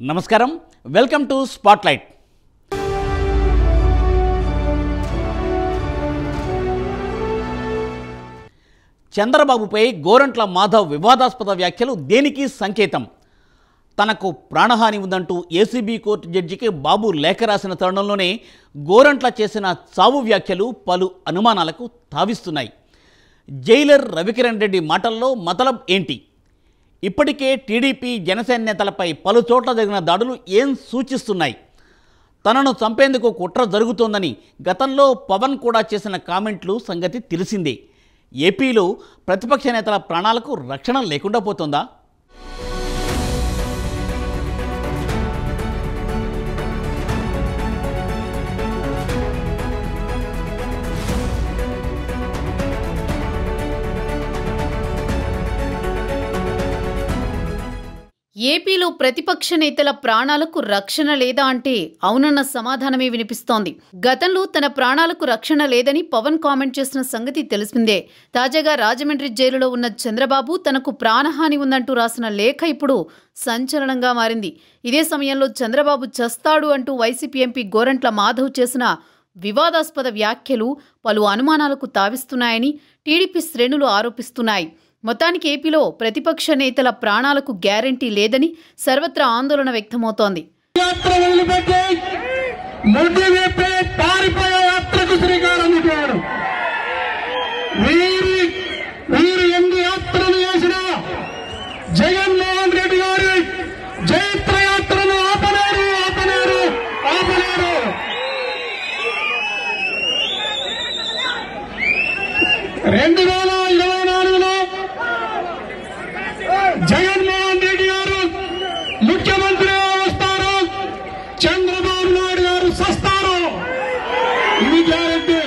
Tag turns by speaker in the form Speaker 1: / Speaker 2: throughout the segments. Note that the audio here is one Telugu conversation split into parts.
Speaker 1: నమస్కారం, వెల్కమ్ టు స్పాట్లైట్. చంద్రబాబుపై గోరంట్ల మాధవ్ వివాదాస్పద వ్యాఖ్యలు దేనికి సంకేతం? తనకు ప్రాణహాని ఉందంటూ ఏసీబీ కోర్టు జడ్జికి బాబు లేఖ రాసిన తరుణంలోనే గోరంట్ల చేసిన చావు వ్యాఖ్యలు పలు అనుమానాలకు తావిస్తున్నాయి. జైలర్ రవికిరణ్ రెడ్డి మాటల్లో మతలబ్ ఏంటి? ఇప్పటికే టీడీపీ జనసేన నేతలపై పలు చోట్ల జరిగిన దాడులు ఏం సూచిస్తున్నాయి? తనను చంపేందుకు కుట్ర జరుగుతోందని గతంలో పవన్ కూడా చేసిన కామెంట్లు సంగతి తెలిసిందే. ఏపీలో ప్రతిపక్ష నేతల ప్రాణాలకు రక్షణ లేకుండా పోతుందా?
Speaker 2: ఏపీలో ప్రతిపక్ష నేతల ప్రాణాలకు రక్షణ లేదా అంటే అవునన్న సమాధానమే వినిపిస్తోంది. గతంలో తన ప్రాణాలకు రక్షణ లేదని పవన్ కామెంట్ చేసిన సంగతి తెలిసిందే. తాజాగా రాజమండ్రి జైలులో ఉన్న చంద్రబాబు తనకు ప్రాణహాని ఉందంటూ రాసిన లేఖ ఇప్పుడు సంచలనంగా మారింది. ఇదే సమయంలో చంద్రబాబు చస్తాడు అంటూ వైసీపీ ఎంపీ గోరంట్ల మాధవ్ చేసిన వివాదాస్పద వ్యాఖ్యలు పలు అనుమానాలకు తావిస్తున్నాయని టీడీపీ శ్రేణులు ఆరోపిస్తున్నాయి. మొత్తానికి ఏపీలో ప్రతిపక్ష నేతల ప్రాణాలకు గ్యారంటీ లేదని సర్వత్రా ఆందోళన వ్యక్తమవుతోంది.
Speaker 3: జగన్మోహన్ రెడ్డి గారి జైత్రయాత్రను ఆపలేరు. 2024లో జగన్మోహన్ రెడ్డి గారు ముఖ్యమంత్రి వస్తారు, చంద్రబాబు నాయుడు గారు సస్తారు. ఇది గ్యారెంటీ.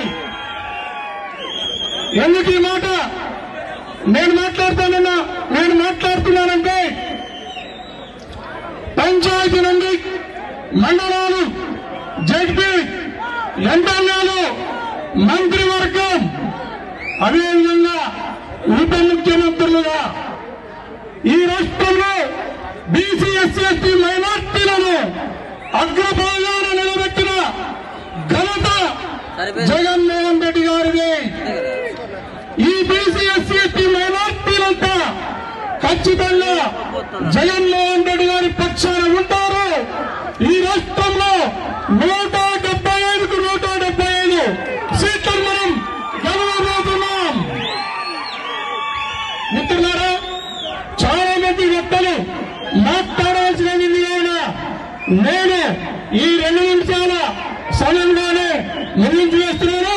Speaker 3: ఎందుకు ఈ మాట నేను మాట్లాడుతున్నానంటే పంచాయతీ నుండి మండలాలు, జడ్పీ, ఎమ్మెల్యేలు, మంత్రివర్గం, అదేవిధంగా ఉప ముఖ్యమంత్రులుగా ఈ రాష్ట్రంలో బీసీ, ఎస్సీ, ఎస్టీ, మైనార్టీలను అగ్రభాగాన నిలబెట్టిన ఘనత జగన్మోహన్ రెడ్డి గారిది. ఈ బీసీ, ఎస్సీ, ఎస్టీ, మైనార్టీలంతా ఖచ్చితంగా జగన్మోహన్ రెడ్డి గారి పక్షాన ఉంటారు. ఈ రాష్ట్రంలో 175కు 175 సీట్లను మనం గెలవబోతున్నాం. మిత్రులారా, చాలా మంది వ్యక్తులు మాట్లాడాల్సినది నేను ఈ 2 నిమిషాల సమయంలోనే ముగించి వేస్తున్నాను.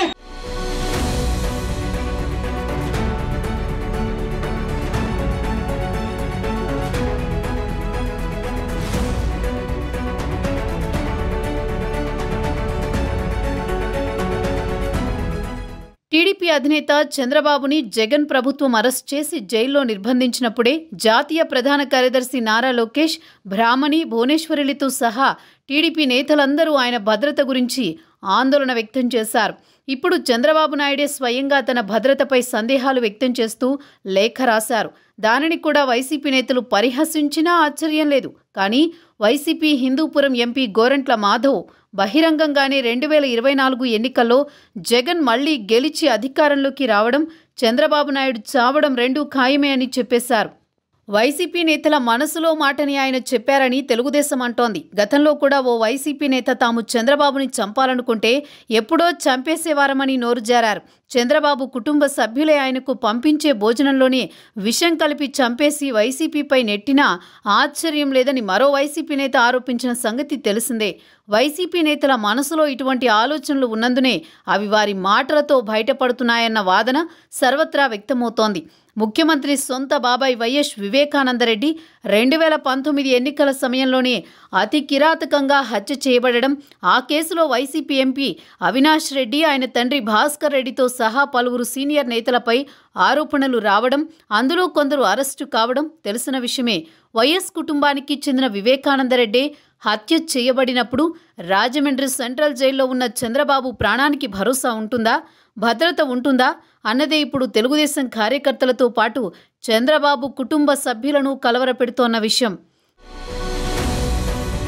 Speaker 2: టీడీపీ అధినేత చంద్రబాబుని జగన్ ప్రభుత్వం అరెస్ట్ చేసి జైల్లో నిర్బంధించినప్పుడే జాతీయ ప్రధాన కార్యదర్శి నారా లోకేష్, బ్రాహ్మణి, భువనేశ్వరిలతో సహా టీడీపీ నేతలందరూ ఆయన భద్రత గురించి ఆందోళన వ్యక్తం చేశారు. ఇప్పుడు చంద్రబాబు నాయుడే స్వయంగా తన భద్రతపై సందేహాలు వ్యక్తం చేస్తూ లేఖ రాశారు. దానిని కూడా వైసీపీ నేతలు పరిహసించినా ఆశ్చర్యం లేదు. కానీ వైసీపీ హిందూపురం ఎంపీ గోరంట్ల మాధవ్ బహిరంగంగానే 2024 ఎన్నికల్లో జగన్ మళ్లీ గెలిచి అధికారంలోకి రావడం, చంద్రబాబు నాయుడు చావడం రెండూ ఖాయమే అని చెప్పేశారు. వైసీపీ నేతల మనసులో మాటని ఆయన చెప్పారని తెలుగుదేశం అంటోంది. గతంలో కూడా ఓ వైసీపీ నేత తాము చంద్రబాబుని చంపాలనుకుంటే ఎప్పుడో చంపేసేవారమని నోరు జారారు. చంద్రబాబు కుటుంబ సభ్యులే ఆయనకు పంపించే భోజనంలోనే విషం కలిపి చంపేసి వైసీపీపై నెట్టినా ఆశ్చర్యం లేదని మరో వైసీపీ నేత ఆరోపించిన సంగతి తెలిసిందే. వైసీపీ నేతల మనసులో ఇటువంటి ఆలోచనలు ఉన్నందునే అవి వారి మాటలతో బయటపడుతున్నాయన్న వాదన సర్వత్రా వ్యక్తమవుతోంది. ముఖ్యమంత్రి సొంత బాబాయ్ వైఎస్ వివేకానందరెడ్డి 2019 ఎన్నికల సమయంలోనే అతి కిరాతకంగా హత్య చేయబడడం, ఆ కేసులో వైసీపీ ఎంపీ అవినాష్ రెడ్డి, ఆయన తండ్రి భాస్కర్ రెడ్డితో సహా పలువురు సీనియర్ నేతలపై ఆరోపణలు రావడం, అందులో కొందరు అరెస్టు కావడం తెలిసిన విషయమే. వైఎస్ కుటుంబానికి చెందిన వివేకానందరెడ్డి హత్య చేయబడినప్పుడు రాజమండ్రి సెంట్రల్ జైల్లో ఉన్న చంద్రబాబు ప్రాణానికి భరోసా ఉంటుందా, భద్రత ఉంటుందా అన్నదే ఇప్పుడు తెలుగుదేశం కార్యకర్తలతో పాటు చంద్రబాబు కుటుంబ సభ్యులను కలవరపెడుతోన్న విషయం.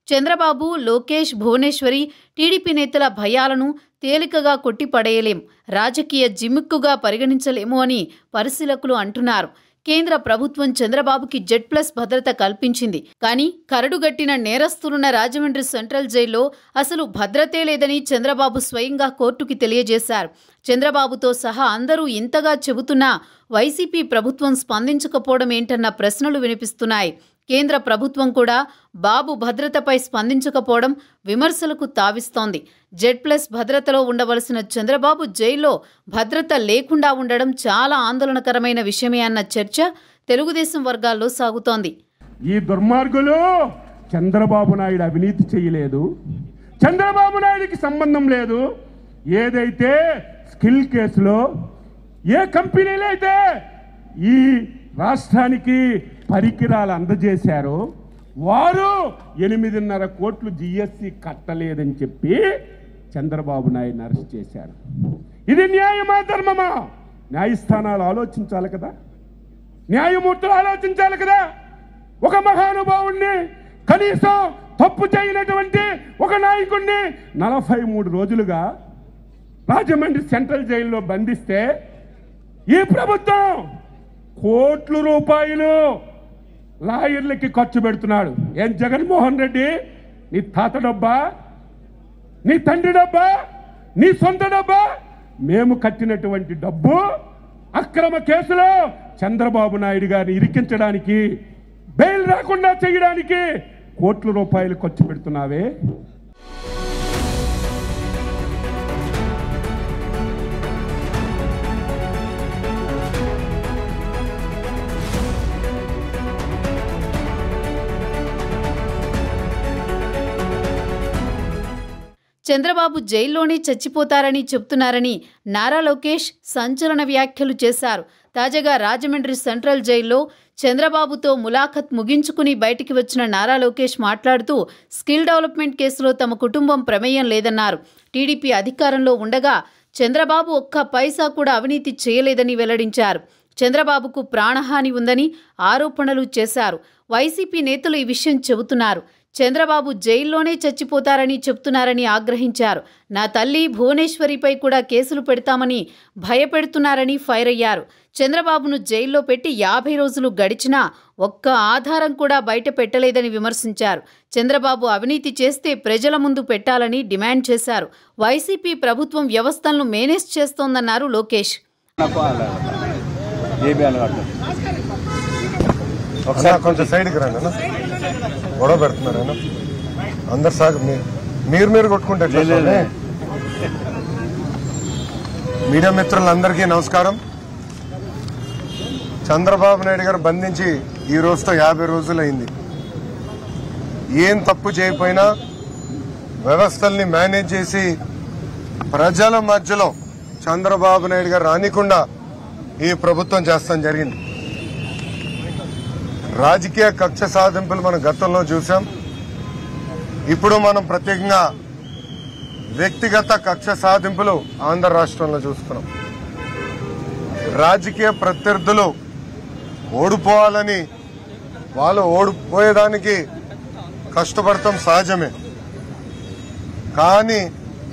Speaker 2: చంద్రబాబు, లోకేష్, భువనేశ్వరి, టీడీపీ నేతల భయాలను తేలికగా కొట్టిపడేయలేం, రాజకీయ జిమ్మిక్కుగా పరిగణించలేము అని పరిశీలకులు అంటున్నారు. కేంద్ర ప్రభుత్వం చంద్రబాబుకి జెడ్+ భద్రత కల్పించింది. కానీ కరడుగట్టిన నేరస్తులున్న రాజమండ్రి సెంట్రల్ జైల్లో అసలు భద్రతే లేదని చంద్రబాబు స్వయంగా కోర్టుకి తెలియజేశారు. చంద్రబాబుతో సహా అందరూ ఇంతగా చెబుతున్నా వైసీపీ ప్రభుత్వం స్పందించకపోవడం ఏంటన్న ప్రశ్నలు వినిపిస్తున్నాయి. కేంద్ర ప్రభుత్వం కూడా బాబు భద్రతపై స్పందించకపోవడం విమర్శలకు తావిస్తోంది. జెడ్+ భద్రతలో ఉండవలసిన చంద్రబాబు జైల్లో భద్రత లేకుండా ఉండడం చాలా ఆందోళనకరమైన విషయమే అన్న చర్చ తెలుగుదేశం వర్గాల్లో సాగుతోంది.
Speaker 3: ఈ దుర్మార్గులు చంద్రబాబు నాయుడు అవినీతి చేయలేదు, చంద్రబాబు నాయుడికి సంబంధం లేదు. ఏదైతే స్కిల్ కేసులో ఏ కంపెనీలు అయితే ఈ రాష్ట్రానికి పరికరాలు అందజేశారో వారు 8.5 కోట్లు GST కట్టలేదని చెప్పి చంద్రబాబు నాయుడిని అరెస్ట్ చేశారు. ఇది న్యాయమా, ధర్మమా? న్యాయస్థానాలు ఆలోచించాలి కదా, న్యాయమూర్తులు ఆలోచించాలి కదా. ఒక మహానుభావుణ్ణి, కనీసం తప్పు చేయనటువంటి ఒక నాయకుడిని 43 రోజులుగా రాజమండ్రి సెంట్రల్ జైల్లో బంధిస్తే ఈ ప్రభుత్వం కోట్ల రూపాయలు లాయర్లకి ఖర్చు పెడుతున్నాడు. ఏం జగన్మోహన్ రెడ్డి, నీ తాత డబ్బా, నీ తండ్రి డబ్బా, నీ సొంత డబ్బా? మేము కట్టినటువంటి డబ్బు అక్రమ కేసులో చంద్రబాబు నాయుడు గారిని ఇరికించడానికి, బెయిల్ రాకుండా చేయడానికి కోట్ల రూపాయలు ఖర్చు పెడుతున్నావే.
Speaker 2: చంద్రబాబు జైల్లోనే చచ్చిపోతారని చెప్తున్నారని నారా లోకేష్ సంచలన వ్యాఖ్యలు చేశారు. తాజాగా రాజమండ్రి సెంట్రల్ జైల్లో చంద్రబాబుతో ములాఖత్ ముగించుకుని బయటికి వచ్చిన నారా లోకేష్ మాట్లాడుతూ స్కిల్ డెవలప్మెంట్ కేసులో తమ కుటుంబం ప్రమేయం లేదన్నారు. టీడీపీ అధికారంలో ఉండగా చంద్రబాబు ఒక్క పైసా కూడా అవినీతి చేయలేదని వెల్లడించారు. చంద్రబాబుకు ప్రాణహాని ఉందని ఆరోపణలు చేశారు. వైసీపీ నేతలు ఈ విషయం చెబుతున్నారు. చంద్రబాబు జైల్లోనే చచ్చిపోతారని చెప్తున్నారని ఆగ్రహించారు. నా తల్లి భువనేశ్వరిపై కూడా కేసులు పెడతామని భయపెడుతున్నారని ఫైర్ అయ్యారు. చంద్రబాబును జైల్లో పెట్టి 50 రోజులు గడిచినా ఒక్క ఆధారం కూడా బయట పెట్టలేదని విమర్శించారు. చంద్రబాబు అవినీతి చేస్తే ప్రజల ముందు పెట్టాలని డిమాండ్ చేశారు. వైసీపీ ప్రభుత్వం వ్యవస్థలను మేనేజ్ చేస్తోందన్నారు లోకేష్.
Speaker 4: కొంచెం సైడ్కి రండి, గొడవ పెడుతున్నారు అందరు సాగు. మీరు కొట్టుకుంటే మీడియా మిత్రులందరికీ నమస్కారం. చంద్రబాబు నాయుడు గారు బంధించి ఈ రోజుతో 50 రోజులు అయింది. ఏం తప్పు చేయకపోయినా వ్యవస్థల్ని మేనేజ్ చేసి ప్రజల మధ్యలో చంద్రబాబు నాయుడు గారు రానికుండా ఈ ప్రభుత్వం చేస్తాం జరిగింది. రాజకీయ కక్ష సాధింపులు మనం గతంలో చూసాం. ఇప్పుడు మనం ప్రత్యేకంగా వ్యక్తిగత కక్ష సాధింపులు ఆంధ్ర రాష్ట్రంలో చూస్తున్నాం. రాజకీయ ప్రత్యర్థులు ఓడిపోవాలని వాళ్ళు ఓడిపోయేదానికి కష్టపడటం సహజమే. కానీ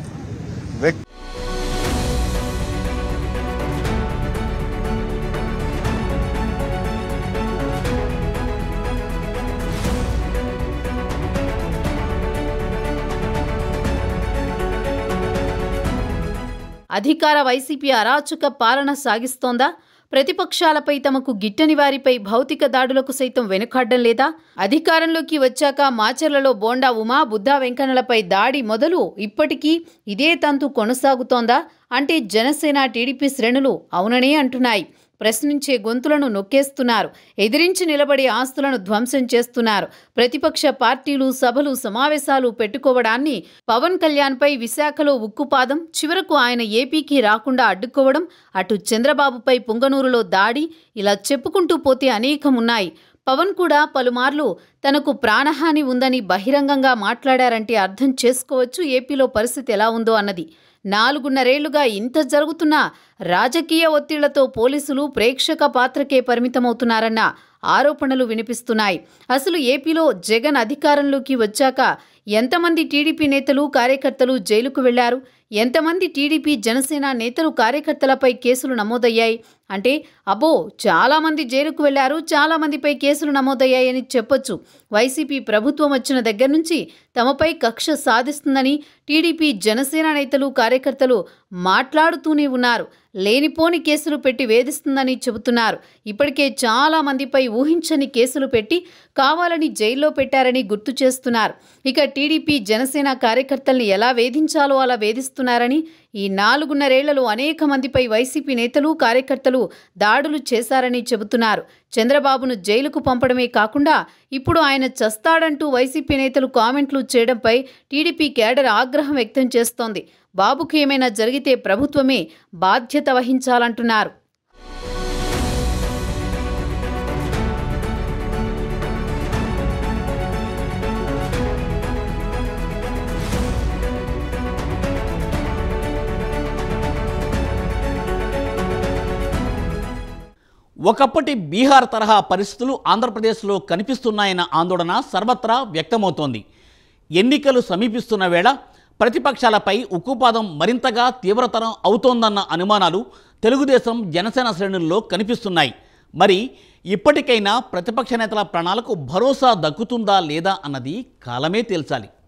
Speaker 2: అధికార వైసీపీ అరాచక పాలన సాగిస్తోందా? ప్రతిపక్షాలపై తమకు గిట్టని వారిపై భౌతిక దాడులకు సైతం వెనుకాడడం లేదా? అధికారంలోకి వచ్చాక మాచర్లలో బోండా ఉమా, బుద్ధా వెంకన్నలపై దాడి మొదలు ఇప్పటికీ ఇదే తంతు కొనసాగుతోందా అంటే జనసేన, టీడీపీ శ్రేణులు అవుననే అంటున్నాయి. ప్రశ్నించే గొంతులను నొక్కేస్తున్నారు. ఎదిరించి నిలబడి ఆస్తులను ధ్వంసం చేస్తున్నారు. ప్రతిపక్ష పార్టీలు సభలు, సమావేశాలు పెట్టుకోవడాన్ని, పవన్ కళ్యాణ్పై విశాఖలో ఉక్కుపాదం, చివరకు ఆయన ఏపీకి రాకుండా అడ్డుకోవడం, అటు చంద్రబాబుపై పుంగనూరులో దాడి, ఇలా చెప్పుకుంటూ పోతే అనేకమున్నాయి. పవన్ కూడా పలుమార్లు తనకు ప్రాణహాని ఉందని బహిరంగంగా మాట్లాడారంటే అర్థం చేసుకోవచ్చు ఏపీలో పరిస్థితి ఎలా ఉందో అన్నది. 4.5 ఇంత జరుగుతున్నా రాజకీయ ఒత్తిళ్లతో పోలీసులు ప్రేక్షక పాత్రకే పరిమితమవుతున్నారన్న ఆరోపణలు వినిపిస్తున్నాయి. అసలు ఏపీలో జగన్ అధికారంలోకి వచ్చాక ఎంతమంది టీడీపీ నేతలు కార్యకర్తలు జైలుకు వెళ్లారు? ఎంతమంది టీడీపీ జనసేన నేతలు కార్యకర్తలపై కేసులు నమోదయ్యాయి? అంటే అబ్బో చాలామంది జైలుకు వెళ్లారు, చాలామందిపై కేసులు నమోదయ్యాయని చెప్పొచ్చు. వైసీపీ ప్రభుత్వం వచ్చిన దగ్గర నుంచి తమపై కక్ష సాధిస్తుందని టీడీపీ జనసేన నేతలు కార్యకర్తలు మాట్లాడుతూనే ఉన్నారు. లేనిపోని కేసులు పెట్టి వేధిస్తుందని చెబుతున్నారు. ఇప్పటికే చాలా మందిపై ఊహించని కేసులు పెట్టి కావాలని జైల్లో పెట్టారని గుర్తు చేస్తున్నారు. ఇక టీడీపీ జనసేన కార్యకర్తల్ని ఎలా వేధించాలో అలా వేధిస్తున్నారని, ఈ 4.5 అనేక మందిపై వైసీపీ నేతలు కార్యకర్తలు దాడులు చేశారని చెబుతున్నారు. చంద్రబాబును జైలుకు పంపడమే కాకుండా ఇప్పుడు ఆయన చస్తాడంటూ వైసీపీ నేతలు కామెంట్లు చేయడంపై టీడీపీ కేడర్ ఆగ్రహం వ్యక్తం చేస్తోంది. బాబుకు ఏమైనా జరిగితే ప్రభుత్వమే బాధ్యత వహించాలంటున్నారు.
Speaker 1: ఒకప్పటి బీహార్ తరహా పరిస్థితులు ఆంధ్రప్రదేశ్లో కనిపిస్తున్నాయన్న ఆందోళన సర్వత్రా వ్యక్తమవుతోంది. ఎన్నికలు సమీపిస్తున్న వేళ ప్రతిపక్షాలపై ఉక్కుపాదం మరింతగా తీవ్రతరం అవుతోందన్న అనుమానాలు తెలుగుదేశం జనసేన శ్రేణుల్లో కనిపిస్తున్నాయి. మరి ఇప్పటికైనా ప్రతిపక్ష నేతల ప్రాణాలకు భరోసా దక్కుతుందా లేదా అన్నది కాలమే తేల్చాలి.